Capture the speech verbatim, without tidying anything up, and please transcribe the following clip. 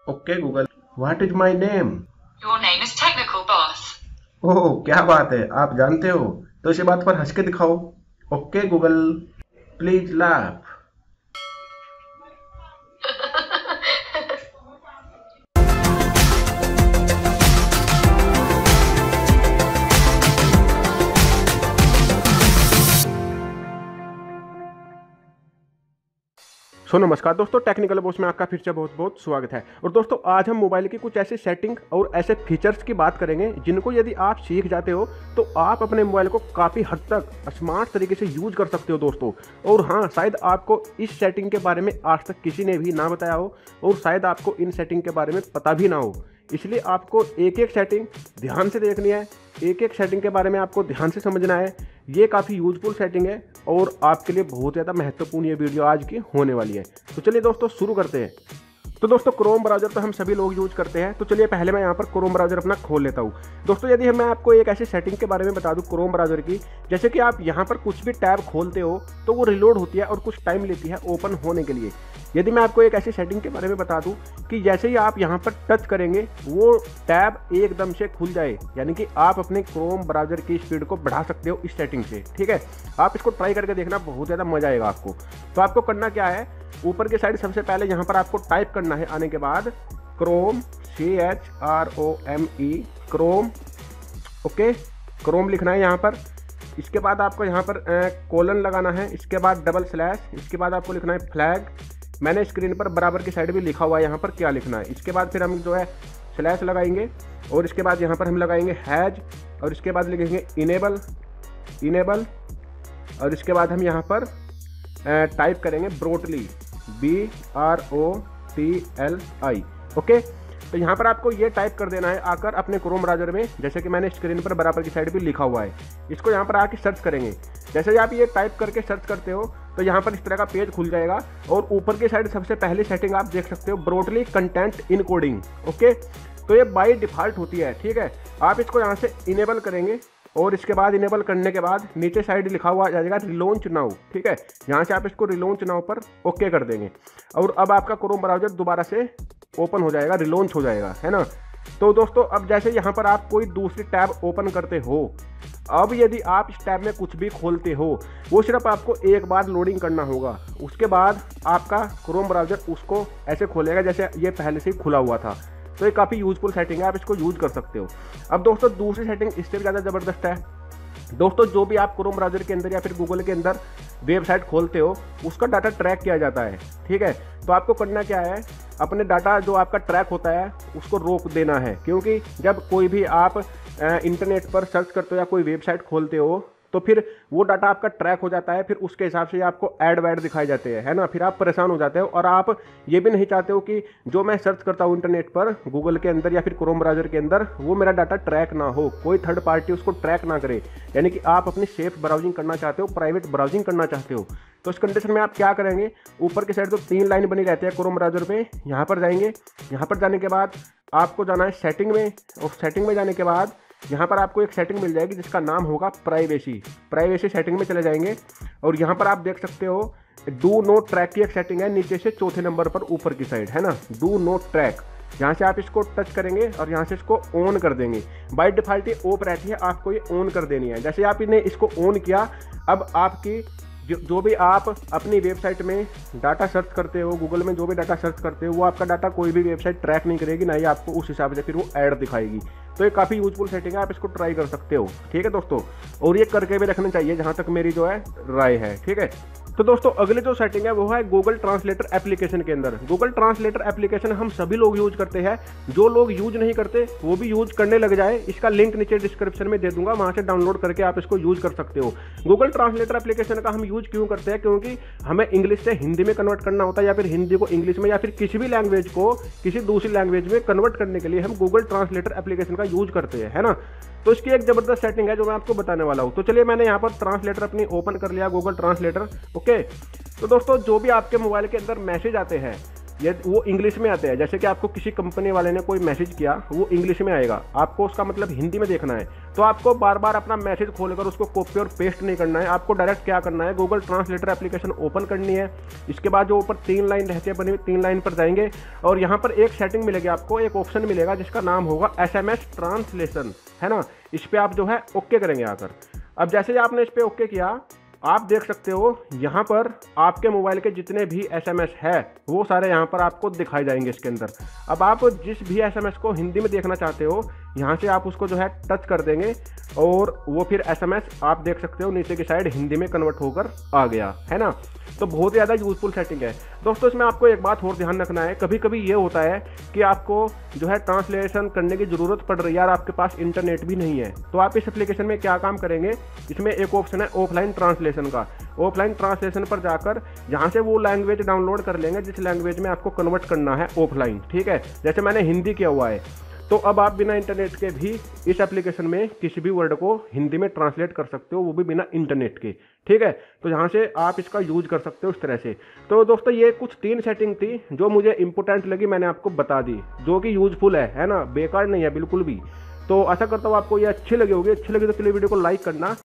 Okay Google, what is my name? Your name is Technical Boss. ओह क्या बात है, आप जानते हो, तो इसी बात पर हंस के दिखाओ। Okay Google, please laugh. So so, नमस्कार दोस्तों, टेक्निकल बॉस में आपका फिर से बहुत बहुत स्वागत है। और दोस्तों आज हम मोबाइल की कुछ ऐसे सेटिंग और ऐसे फीचर्स की बात करेंगे जिनको यदि आप सीख जाते हो तो आप अपने मोबाइल को काफ़ी हद तक स्मार्ट तरीके से यूज कर सकते हो दोस्तों। और हाँ, शायद आपको इस सेटिंग के बारे में आज तक किसी ने भी ना बताया हो और शायद आपको इन सेटिंग के बारे में पता भी ना हो, इसलिए आपको एक एक सेटिंग ध्यान से देखनी है, एक एक सेटिंग के बारे में आपको ध्यान से समझना है। ये काफ़ी यूजफुल सेटिंग है और आपके लिए बहुत ज़्यादा महत्वपूर्ण ये वीडियो आज की होने वाली है। तो चलिए दोस्तों शुरू करते हैं। तो दोस्तों क्रोम ब्राउज़र तो हम सभी लोग यूज करते हैं, तो चलिए पहले मैं यहाँ पर क्रोम ब्राउज़र अपना खोल लेता हूँ। दोस्तों यदि मैं आपको एक ऐसी सेटिंग के बारे में बता दूँ क्रोम ब्राउज़र की, जैसे कि आप यहाँ पर कुछ भी टैब खोलते हो तो वो रिलोड होती है और कुछ टाइम लेती है ओपन होने के लिए। यदि मैं आपको एक ऐसी सेटिंग के बारे में बता दूं कि जैसे ही आप यहाँ पर टच करेंगे वो टैब एकदम से खुल जाए, यानी कि आप अपने क्रोम ब्राउज़र की स्पीड को बढ़ा सकते हो इस सेटिंग से। ठीक है, आप इसको ट्राई करके देखना, बहुत ज़्यादा मजा आएगा आपको। तो आपको करना क्या है, ऊपर की साइड सबसे पहले यहाँ पर आपको टाइप करना है, आने के बाद Chrome, C H R O M E, Chrome. Okay, Chrome लिखना है यहाँ पर। इसके बाद आपको यहाँ पर कोलन लगाना है, इसके बाद डबल स्लैश, इसके बाद आपको लिखना है फ्लैग। मैंने स्क्रीन पर बराबर की साइड भी लिखा हुआ है यहाँ पर क्या लिखना है। इसके बाद फिर हम जो है स्लैश लगाएंगे और इसके बाद यहाँ पर हम लगाएंगे हैज और इसके बाद लिखेंगे इनेबल, इनेबल और इसके बाद हम यहाँ पर टाइप करेंगे Brotli, B R O T L I. Okay, तो यहाँ पर आपको ये टाइप कर देना है आकर अपने क्रोम ब्राउज़र में, जैसे कि मैंने स्क्रीन पर बराबर की साइड भी लिखा हुआ है। इसको यहाँ पर आके सर्च करेंगे। जैसे ही आप ये टाइप करके सर्च करते हो तो यहाँ पर इस तरह का पेज खुल जाएगा और ऊपर की साइड सबसे पहली सेटिंग आप देख सकते हो, ब्रोटली कंटेंट इनकोडिंग। ओके, तो ये बाय डिफ़ॉल्ट होती है। ठीक है, आप इसको यहाँ से इनेबल करेंगे और इसके बाद इनेबल करने के बाद नीचे साइड लिखा हुआ आ जाएगा रिलॉन्च नाउ। ठीक है, यहाँ से आप इसको रिलॉन्च नाउ पर ओके कर देंगे और अब आपका क्रोम ब्राउज़र दोबारा से ओपन हो जाएगा, रिलॉन्च हो जाएगा, है ना। तो दोस्तों अब जैसे यहाँ पर आप कोई दूसरी टैब ओपन करते हो, अब यदि आप इस टैब में कुछ भी खोलते हो वो सिर्फ आपको एक बार लोडिंग करना होगा, उसके बाद आपका क्रोम ब्राउज़र उसको ऐसे खोलेगा जैसे ये पहले से ही खुला हुआ था। तो ये काफ़ी यूजफुल सेटिंग है, आप इसको यूज कर सकते हो। अब दोस्तों दूसरी सेटिंग इससे भी ज़्यादा ज़बरदस्त है। दोस्तों जो भी आप क्रोम ब्राउज़र के अंदर या फिर गूगल के अंदर वेबसाइट खोलते हो उसका डाटा ट्रैक किया जाता है। ठीक है, तो आपको करना क्या है, अपने डाटा जो आपका ट्रैक होता है उसको रोक देना है, क्योंकि जब कोई भी आप इंटरनेट पर सर्च करते हो या कोई वेबसाइट खोलते हो तो फिर वो डाटा आपका ट्रैक हो जाता है, फिर उसके हिसाब से आपको ऐड वैड दिखाए जाते हैं, है ना। फिर आप परेशान हो जाते हो और आप ये भी नहीं चाहते हो कि जो मैं सर्च करता हूँ इंटरनेट पर गूगल के अंदर या फिर क्रोम ब्राउज़र के अंदर वो मेरा डाटा ट्रैक ना हो, कोई थर्ड पार्टी उसको ट्रैक ना करे। यानी कि आप अपनी सेफ ब्राउजिंग करना चाहते हो, प्राइवेट ब्राउजिंग करना चाहते हो। तो इस कंडीशन में आप क्या करेंगे, ऊपर की साइड तो तीन लाइन बनी रहती है क्रोम ब्राउज़र में, यहाँ पर जाएंगे। यहाँ पर जाने के बाद आपको जाना है सेटिंग में और सेटिंग में जाने के बाद यहाँ पर आपको एक सेटिंग मिल जाएगी जिसका नाम होगा प्राइवेसी। प्राइवेसी सेटिंग में चले जाएंगे और यहाँ पर आप देख सकते हो डू नोट ट्रैक की एक सेटिंग है, नीचे से चौथे नंबर पर ऊपर की साइड, है ना, डू नोट ट्रैक। यहाँ से आप इसको टच करेंगे और यहाँ से इसको ऑन कर देंगे। बाय डिफ़ॉल्ट ये ऑफ रहती है, आपको ये ऑन कर देनी है। जैसे आप इन्हें इसको ऑन किया, अब आपकी जो जो भी आप अपनी वेबसाइट में डाटा सर्च करते हो, गूगल में जो भी डाटा सर्च करते हो, वो आपका डाटा कोई भी वेबसाइट ट्रैक नहीं करेगी, ना ही आपको उस हिसाब से फिर वो ऐड दिखाएगी। तो ये काफ़ी यूजफुल सेटिंग है, आप इसको ट्राई कर सकते हो। ठीक है दोस्तों, और ये करके भी रखना चाहिए जहाँ तक मेरी जो है राय है। ठीक है, तो दोस्तों अगली जो सेटिंग है वो है गूगल ट्रांसलेटर एप्लीकेशन के अंदर। गूगल ट्रांसलेटर एप्लीकेशन हम सभी लोग यूज करते हैं, जो लोग यूज नहीं करते वो भी यूज करने लग जाए। इसका लिंक नीचे डिस्क्रिप्शन में दे दूंगा, वहां से डाउनलोड करके आप इसको यूज कर सकते हो। गूगल ट्रांसलेटर एप्लीकेशन का हम यूज क्यों करते हैं, क्योंकि हमें इंग्लिश से हिंदी में कन्वर्ट करना होता है या फिर हिंदी को इंग्लिश में या फिर किसी भी लैंग्वेज को किसी दूसरी लैंग्वेज में कन्वर्ट करने के लिए हम गूगल ट्रांसलेटर एप्लीकेशन का यूज करते हैं, है ना। तो इसकी एक जबरदस्त सेटिंग है जो मैं आपको बताने वाला हूँ। तो चलिए मैंने यहाँ पर ट्रांसलेटर अपनी ओपन कर लिया, गूगल ट्रांसलेटर। ओके, तो दोस्तों जो भी आपके मोबाइल के अंदर मैसेज आते हैं ये वो इंग्लिश में आते हैं। जैसे कि आपको किसी कंपनी वाले ने कोई मैसेज किया, वो इंग्लिश में आएगा, आपको उसका मतलब हिंदी में देखना है, तो आपको बार बार अपना मैसेज खोलकर उसको कॉपी और पेस्ट नहीं करना है। आपको डायरेक्ट क्या करना है, गूगल ट्रांसलेटर एप्लीकेशन ओपन करनी है। इसके बाद जो ऊपर तीन लाइन रहती है बनी हुई, तीन लाइन पर जाएंगे और यहाँ पर एक सेटिंग मिलेगी, आपको एक ऑप्शन मिलेगा जिसका नाम होगा एस एम एस ट्रांसलेशन, है ना। इस पर आप जो है ओके करेंगे आकर। अब जैसे ही आपने इस पर ओके किया, आप देख सकते हो यहाँ पर आपके मोबाइल के जितने भी एसएमएस है वो सारे यहाँ पर आपको दिखाए जाएंगे इसके अंदर। अब आप जिस भी एसएमएस को हिंदी में देखना चाहते हो, यहाँ से आप उसको जो है टच कर देंगे और वो फिर एसएमएस आप देख सकते हो नीचे की साइड हिंदी में कन्वर्ट होकर आ गया, है ना। तो बहुत ज़्यादा यूजफुल सेटिंग है दोस्तों। इसमें आपको एक बात और ध्यान रखना है, कभी कभी ये होता है कि आपको जो है ट्रांसलेशन करने की ज़रूरत पड़ रही है और आपके पास इंटरनेट भी नहीं है, तो आप इस एप्लीकेशन में क्या काम करेंगे, इसमें एक ऑप्शन है ऑफलाइन ट्रांसलेशन का। ऑफलाइन ट्रांसलेशन पर जाकर यहाँ से वो लैंग्वेज डाउनलोड कर लेंगे जिस लैंग्वेज में आपको कन्वर्ट करना है ऑफलाइन, ठीक है। जैसे मैंने हिंदी किया हुआ है, तो अब आप बिना इंटरनेट के भी इस एप्लीकेशन में किसी भी वर्ड को हिंदी में ट्रांसलेट कर सकते हो, वो भी बिना इंटरनेट के, ठीक है। तो यहाँ से आप इसका यूज कर सकते हो इस तरह से। तो दोस्तों ये कुछ तीन सेटिंग थी जो मुझे इंपॉर्टेंट लगी, मैंने आपको बता दी, जो कि यूजफुल है है ना, बेकार नहीं है बिल्कुल भी। तो आशा करता हूँ आपको ये अच्छी लगी होगी। अच्छी लगी तो चलिए वीडियो को लाइक करना।